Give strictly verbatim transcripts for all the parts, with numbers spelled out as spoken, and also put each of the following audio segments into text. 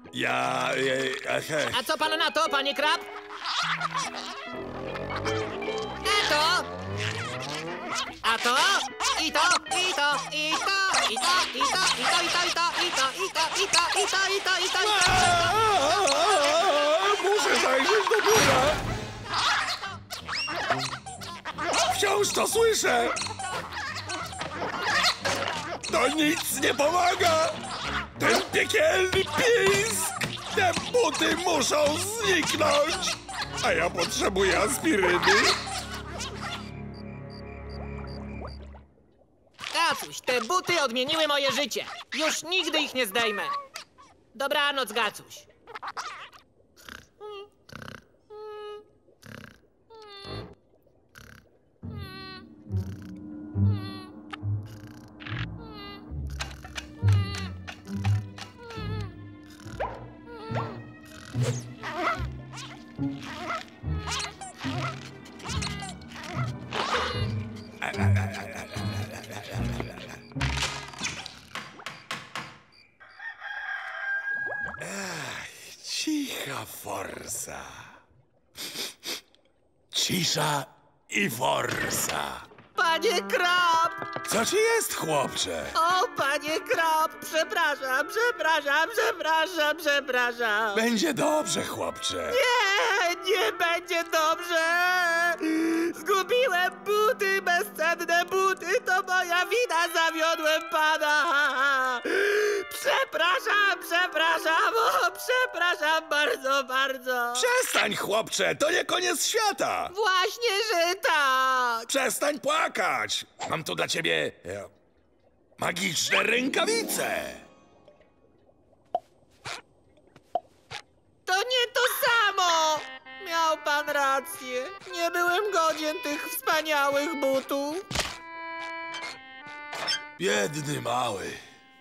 Ja... e, A co pan na to, panie Krab? A to? A to? I to, i to, i to, i to, i to, i to, i to, i to, i to, i to, i to, i to, i to, i to, i to. Muszę zajrzeć do biura. Wciąż to słyszę. To nic nie pomaga. Ten piekielny pisk. Te buty muszą zniknąć. A ja potrzebuję aspiryny. Gacuś, te buty odmieniły moje życie. Już nigdy ich nie zdejmę. Dobranoc, Gacuś. Cicha forsa. Cisza i forsa. Panie Krab! Co ci jest, chłopcze? O, panie Krab! Przepraszam, przepraszam, przepraszam, przepraszam. Będzie dobrze, chłopcze. Nie, nie będzie dobrze! Zgubiłem buty, bezcenne buty, to moja wina, zawiodłem pana! Przepraszam, przepraszam, o, przepraszam bardzo, bardzo! Przestań, chłopcze, to nie koniec świata! Właśnie, że tak! Przestań płakać! Mam tu dla ciebie e, magiczne rękawice! To nie to samo! Miał pan rację. Nie byłem godzien tych wspaniałych butów. Biedny mały.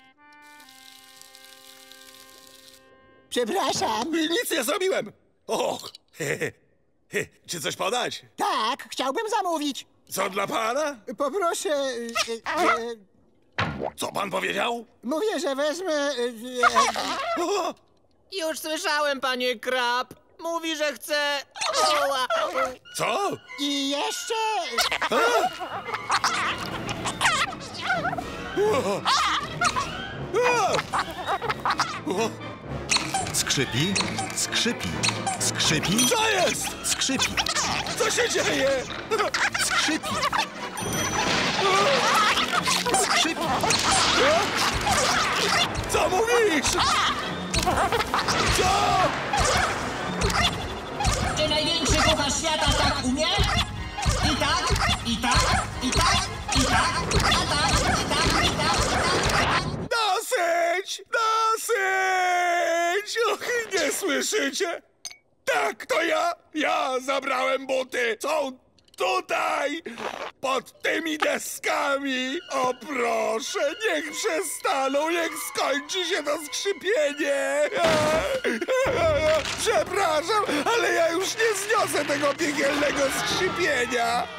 Przepraszam. Nic nie zrobiłem! Och! He, he, he. Czy coś podać? Tak, chciałbym zamówić. Co dla pana? Poproszę... e, e, Co pan powiedział? Mówię, że wezmę... e, O! Już słyszałem, panie Krab. Mówi, że chce... Oła. Co? I jeszcze... Skrzypi, skrzypi, skrzypi, Co jest? skrzypi, Co się dzieje? skrzypi, skrzypi. Co mówisz? Co? Czy największy kucharz świata tak umie? I tak, i tak, i tak, i tak, a tak, i tak, i tak, i tak. Dosyć! Dosyć! Och, nie słyszycie? Tak, to ja! Ja zabrałem buty! Są tutaj! Pod tymi deskami! O proszę, niech przestaną, niech skończy się to skrzypienie! Przepraszam, ale ja już nie zniosę tego piekielnego skrzypienia!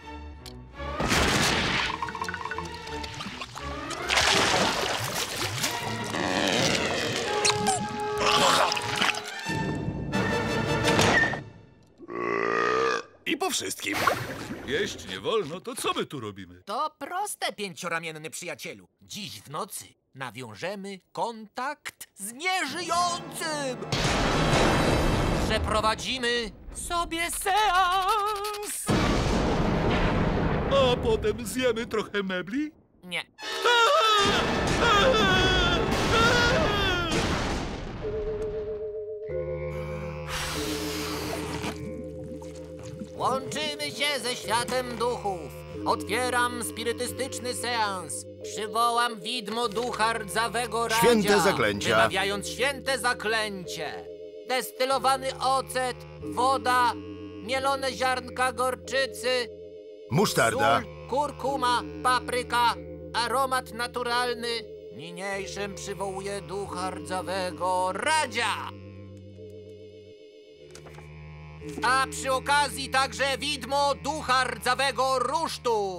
I po wszystkim. Jeść nie wolno, to co my tu robimy? To proste, pięcioramienny przyjacielu. Dziś w nocy nawiążemy kontakt z nieżyjącym. Przeprowadzimy sobie seans. A potem zjemy trochę mebli? Nie. Łączymy się ze światem duchów. Otwieram spirytystyczny seans. Przywołam widmo ducha rdzawego radzia. Święte zaklęcia. Wymawiając święte zaklęcie. Destylowany ocet, woda, mielone ziarnka gorczycy, Musztarda, sól, kurkuma, papryka, aromat naturalny. Niniejszym przywołuje ducha rdzawego radzia. A przy okazji także widmo ducha rdzawego rusztu.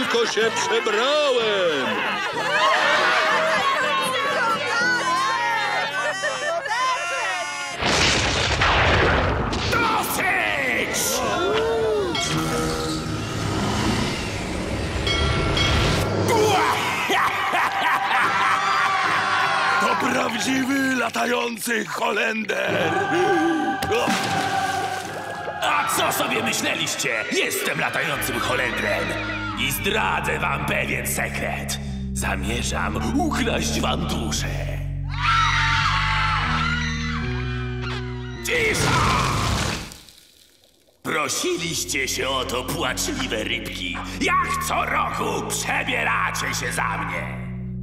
tylko się przebrałem. Dosyć! To prawdziwy latający Holender! A co sobie myśleliście? Jestem latającym Holendrem i zdradzę wam pewien sekret. Zamierzam ukraść wam duszę. Cisza! Prosiliście się o to, płaczliwe rybki. Jak co roku przebieracie się za mnie.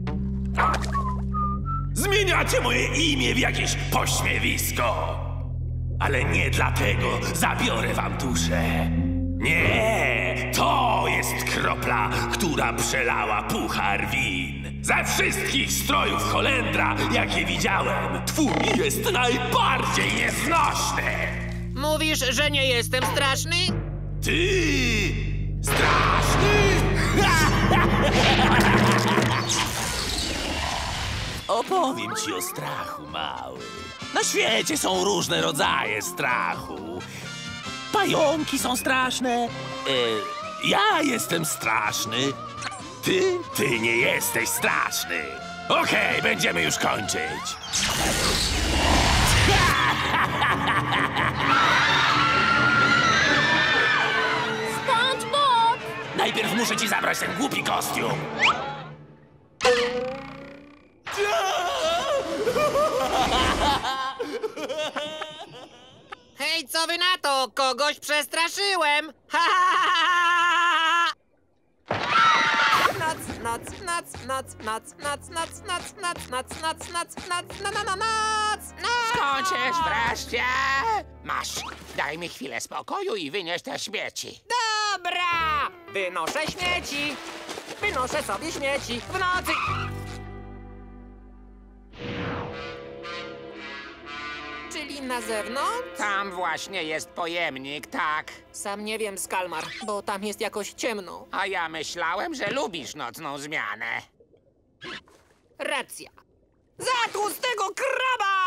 Zmieniacie moje imię w jakieś pośmiewisko. Ale nie dlatego zabiorę wam duszę. Nie, to jest kropla, która przelała puchar win. Ze wszystkich strojów Holendra, jakie widziałem, twój jest najbardziej nieznośny. Mówisz, że nie jestem straszny? Ty straszny? Opowiem ci o strachu, mały. Na świecie są różne rodzaje strachu. Pająki są straszne. E, ja jestem straszny. Ty, ty nie jesteś straszny. Okej, będziemy już kończyć. SpongeBob! Najpierw muszę ci zabrać ten głupi kostium. Hej, co wy na to? Kogoś przestraszyłem! Ha, ha, ha, ha! Noc, noc, noc, noc, noc, noc, noc, noc, noc, noc, noc, noc, noc, no, no, no, noc, noc! Skończysz wreszcie? Masz, daj mi chwilę spokoju i wynieś te śmieci. Dobra! Wynoszę śmieci! Wynoszę sobie śmieci w nocy! Czyli na zewnątrz? Tam właśnie jest pojemnik, tak. Sam nie wiem, Skalmar, bo tam jest jakoś ciemno. A ja myślałem, że lubisz nocną zmianę. Racja. Za tłustego kraba!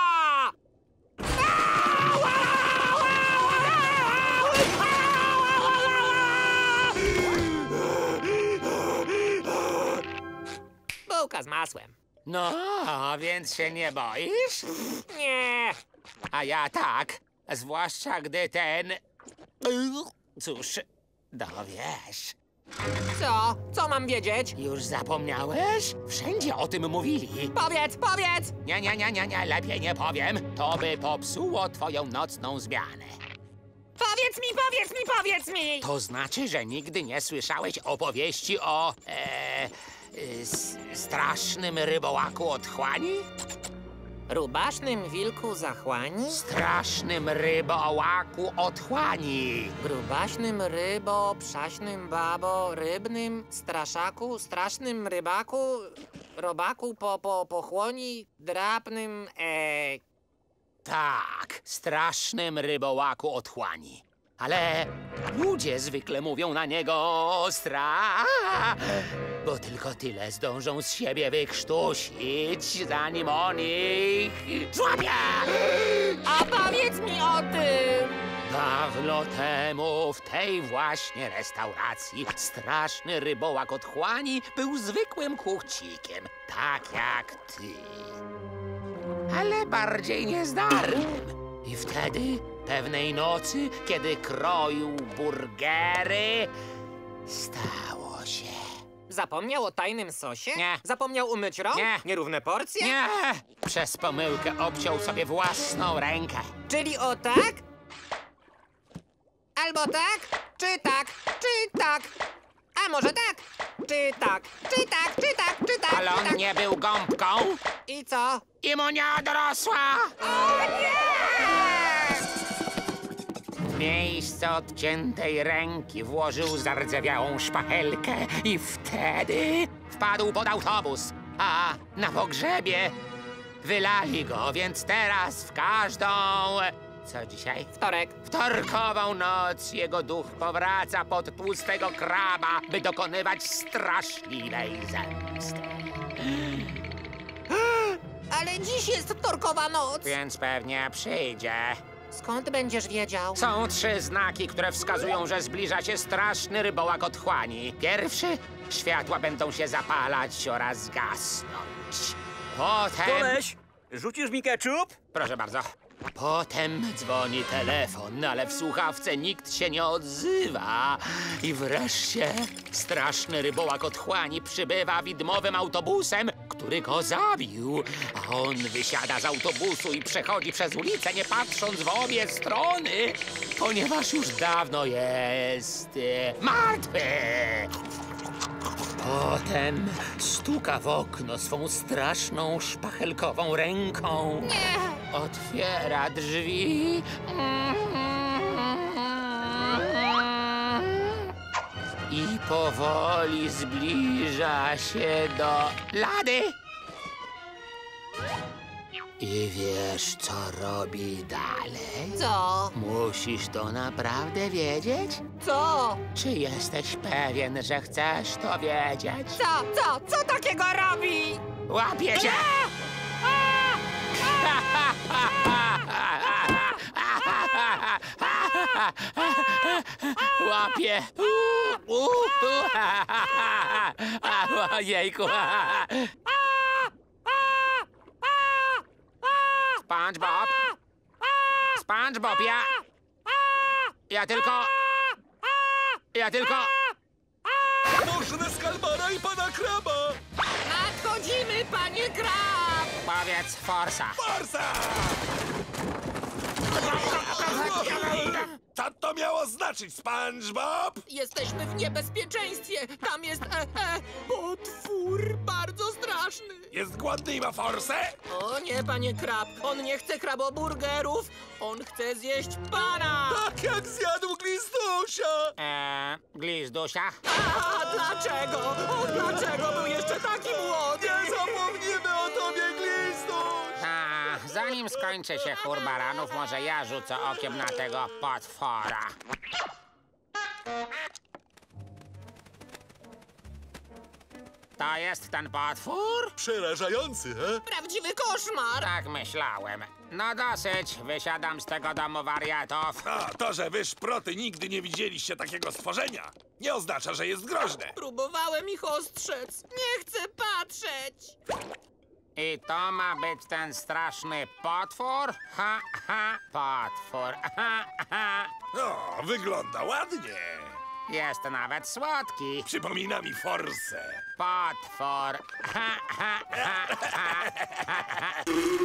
Bułka z masłem. No, więc się nie boisz? Nie. A ja tak, zwłaszcza gdy ten... Cóż, dowiesz. Co? Co mam wiedzieć? Już zapomniałeś? Wszędzie o tym mówili. Powiedz, powiedz! Nie, nie, nie, nie, nie, lepiej nie powiem. To by popsuło twoją nocną zmianę. Powiedz mi, powiedz mi, powiedz mi! To znaczy, że nigdy nie słyszałeś opowieści o... E, s, strasznym rybołaku otchłani? Rubasznym wilku zachłani? Strasznym rybołaku otchłani. Grubaśnym rybo, psiaśnym babo, rybnym straszaku, strasznym rybaku, robaku po, po, pochłoni, drapnym, e... Tak, strasznym rybołaku otchłani. Ale ludzie zwykle mówią na niego stra, bo tylko tyle zdążą z siebie wykrztusić, zanim on ich złapie. A powiedz mi o tym! Dawno temu w tej właśnie restauracji straszny rybołak otchłani był zwykłym kuchcikiem, tak jak ty. Ale bardziej niezdarnym. I wtedy, pewnej nocy, kiedy kroił burgery, stało się. Zapomniał o tajnym sosie? Nie. Zapomniał umyć rąk? Nie. Nierówne porcje? Nie! Przez pomyłkę obciął sobie własną rękę. Czyli o tak? Albo tak? Czy tak? Czy tak? A może tak? Czy tak? Czy tak? Czy tak? Czy tak? Ale czy on tak? nie był gąbką I co? i mu nie odrosła. O nie! W miejsce odciętej ręki włożył zardzewiałą szpachelkę i wtedy wpadł pod autobus. A na pogrzebie wylali go, więc teraz w każdą Co dzisiaj? Wtorek. Wtorkową noc jego duch powraca pod tłustego kraba, by dokonywać straszliwej zemsty. Ale dziś jest wtorkowa noc. Więc pewnie przyjdzie. Skąd będziesz wiedział? Są trzy znaki, które wskazują, że zbliża się straszny rybołak otchłani. Pierwszy, światła będą się zapalać oraz gasnąć. Potem... Koleś, rzucisz mi ketchup? Proszę bardzo. Potem dzwoni telefon, ale w słuchawce nikt się nie odzywa. I wreszcie straszny rybołak otchłani przybywa widmowym autobusem, który go zabił. A on wysiada z autobusu i przechodzi przez ulicę, nie patrząc w obie strony, ponieważ już dawno jest e, martwy. Potem stuka w okno swą straszną szpachelkową ręką. Nie. Otwiera drzwi. I powoli zbliża się do Lady. I wiesz, co robi dalej? Co? Musisz to naprawdę wiedzieć? Co? Czy jesteś pewien, że chcesz to wiedzieć? Co? Co? Co takiego robi? Łapie cię! Łapie! Ojejku! SpongeBob! SpongeBob, ja... Ja tylko... Ja tylko... Można z kalmara i pana kraba! Nadchodzimy, panie krab! Powiedz Forsa! Forsa! Co to miało znaczyć, SpongeBob? Jesteśmy w niebezpieczeństwie! Tam jest, e, e, potwór bardzo straszny! Jest głodny i ma forsę? O nie, panie krab! On nie chce kraboburgerów! On chce zjeść pana! Tak jak zjadł glizdusia! Eee, glizdusia? A dlaczego? O, dlaczego był jeszcze taki młody? Nie zapomnimy o tobie, glizduś! A, zanim skończy się chór baranów, może ja rzucę okiem na tego potwora. To jest ten potwór? Przerażający, he? Prawdziwy koszmar! Tak myślałem. No dosyć, wysiadam z tego domu wariatów. A to, że wy szproty nigdy nie widzieliście takiego stworzenia, nie oznacza, że jest groźne. Próbowałem ich ostrzec. Nie chcę patrzeć! I to ma być ten straszny potwór? Ha, ha, potwór. Ha, ha. O, wygląda ładnie. Jest nawet słodki. Przypomina mi forsę. Potwór. Ha, ha, ha, ha, ha, ha.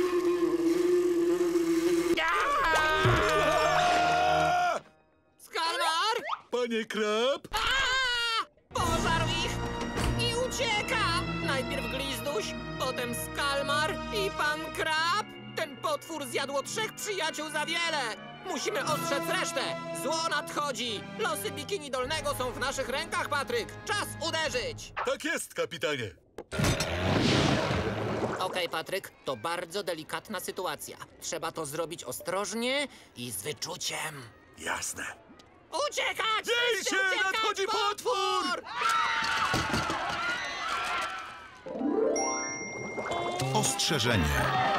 Skalmar! Panie krab? A! Pożarł ich i ucieka! Najpierw glizduś, potem skalmar i pan krab. Ten potwór zjadło trzech przyjaciół za wiele. Musimy ostrzec resztę. Zło nadchodzi. Losy bikini dolnego są w naszych rękach, Patryk. Czas uderzyć. Tak jest, kapitanie. Okej, Patryk, to bardzo delikatna sytuacja. Trzeba to zrobić ostrożnie i z wyczuciem. Jasne. Uciekać! Dziej się, Uciekać, nadchodzi potwór! Ostrzeżenie.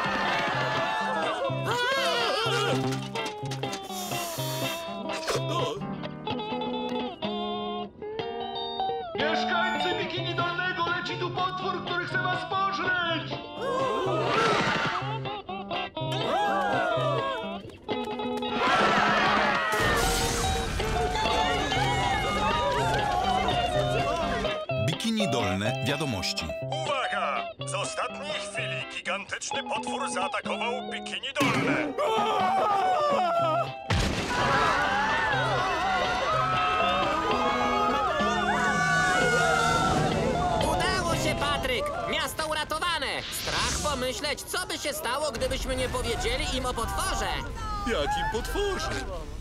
Mieszkańcy bikini dolnego, leci tu potwór, który chce was pożreć! Bikini Dolne Wiadomości. Uwaga! Z ostatniej chwili gigantyczny potwór zaatakował Bikini Dolne. Udało się, Patryk! Miasto uratowane! Strach pomyśleć, co by się stało, gdybyśmy nie powiedzieli im o potworze. Jakim potworze?